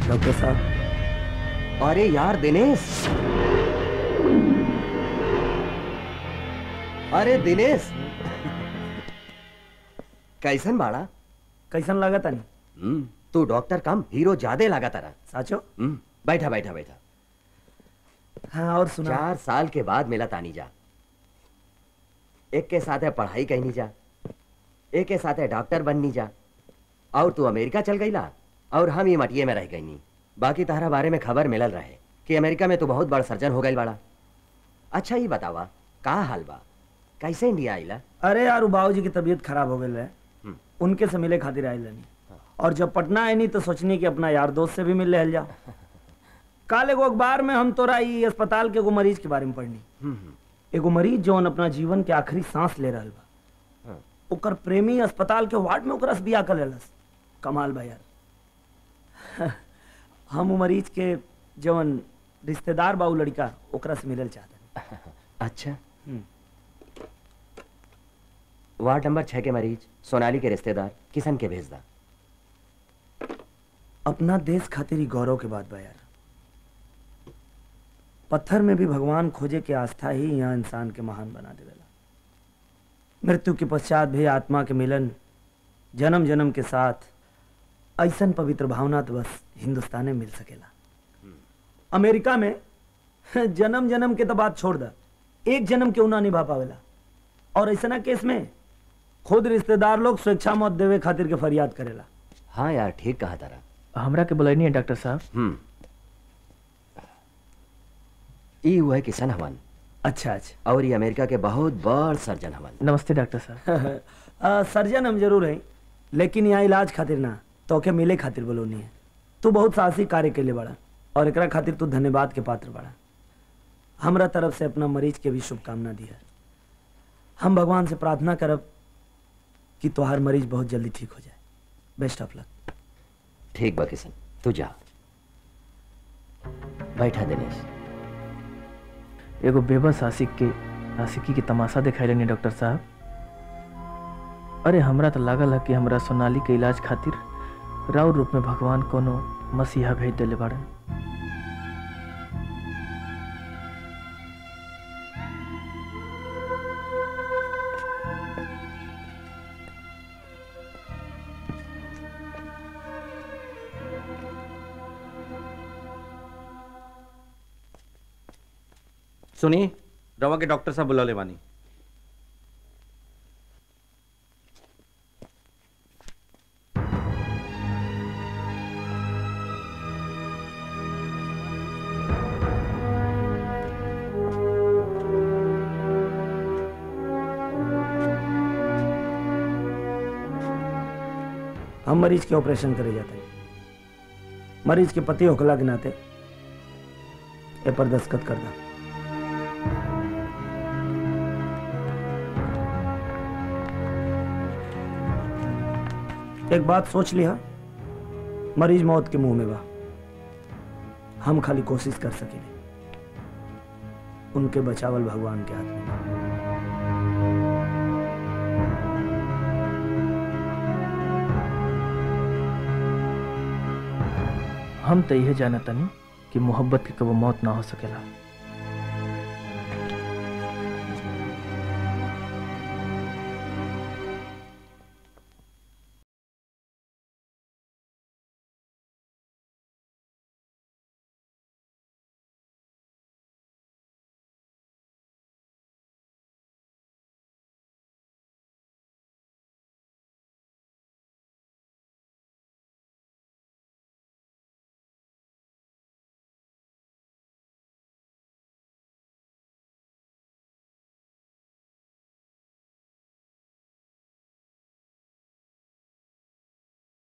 Doctor साहब। अरे यार दिनेश, अरे दिनेश, कैसन बाड़ा? कैसन लगा तनी? तू डॉक्टर कम हीरो ज्यादा लगा तारा। साचो? बैठा बैठा बैठा। हाँ और सुना। 4 साल के बाद मिला तानी जा। एक के साथ है पढ़ाई कहनी जा, एक के साथ है डॉक्टर बननी जा, और तू अमेरिका चल गई ला और हम ये मटिए में रह गई नहीं। बाकी तारा बारे में खबर मिलल रहे कि अमेरिका में तू बहुत बड़ा सर्जन हो गई बाड़ा। अच्छा ये बतावा का हाल बा, कैसे इंडिया आइला? अरे यार बाबूजी की तबीयत खराब हो गई है, उनके से मिले खातिर आइल नहीं। और जब पटना आई नहीं तो सोचनी कि अपना यार दोस्त से भी मिल ले जा। काल एगो अखबार में हम तोरा ई अस्पताल के एगो मरीज के बारे में पढ़नी। एगो मरीज जौन अपना जीवन के आखिरी सांस ले रहा बा, ओकर प्रेमी अस्पताल के वार्ड में ओकरा से बियाह कर लेलस। कमाल बा यार। हम मरीज के जौन रिश्तेदार बा उ लड़का ओकरा से मिलल चाहता। अच्छा, वार्ड नंबर 6 के मरीज सोनाली के रिश्तेदार किशन के भेज दा। अपना देश खातिर ही गौरव के बात बा यार। पत्थर में भी भगवान खोजे के आस्था ही यहाँ इंसान के महान बना देवेला। मृत्यु के पश्चात भी आत्मा के मिलन, जन्म जन्म के साथ, ऐसन पवित्र भावना तो बस हिंदुस्तान में मिल सकेला। अमेरिका में जन्म जन्म के तो बात छोड़ दा, एक जन्म क्यों ना निभा पावेला। और ऐसा केस में खुद रिश्तेदार लोग स्वेच्छा मौत देवे खातिर के फरियाद करेला। हाँ यार ठीक कहा तारा। हमरा के बुलाइनी है डॉक्टर साहब। ई हुआ है किशन हवन। अच्छा अच्छा। और ये अमेरिका के बहुत बड़ सर्जन हवन। नमस्ते डॉक्टर साहब। सर्जन हम जरूर हैं, लेकिन यहाँ इलाज खातिर ना, तो के मिले खातिर बोलोनी है। तू बहुत साहसी कार्य के लिए बड़ा और एकरा खातिर तू धन्यवाद के पात्र बड़ा। हमरा तरफ से अपना मरीज के भी शुभकामना दी है। हम भगवान से प्रार्थना करब कि तोहार मरीज बहुत जल्दी ठीक हो जाए। Best of luck. ठीक बा किशन, तू जा। बैठा दिनेश। एगो बेबस आशिक के आशिकी के तमाशा दिखाई लेनी डॉक्टर साहब। अरे हमरा तो लागल है कि हमरा सोनाली के इलाज खातिर राउर रूप में भगवान कोनो मसीहा भेज देले बाड़न। सुनी, रवा के डॉक्टर साहब बुला ले बानी। हम मरीज के ऑपरेशन करे जाते हैं। मरीज के पति होखला के नाते ए पर दस्तखत कर दा। एक बात सोच लिया, मरीज मौत के मुंह में बा। हम खाली कोशिश कर सकेंगे, उनके बचावल भगवान के हाथ में बा। हम तो यह जानता नहीं कि मोहब्बत की कबो मौत ना हो सकेला।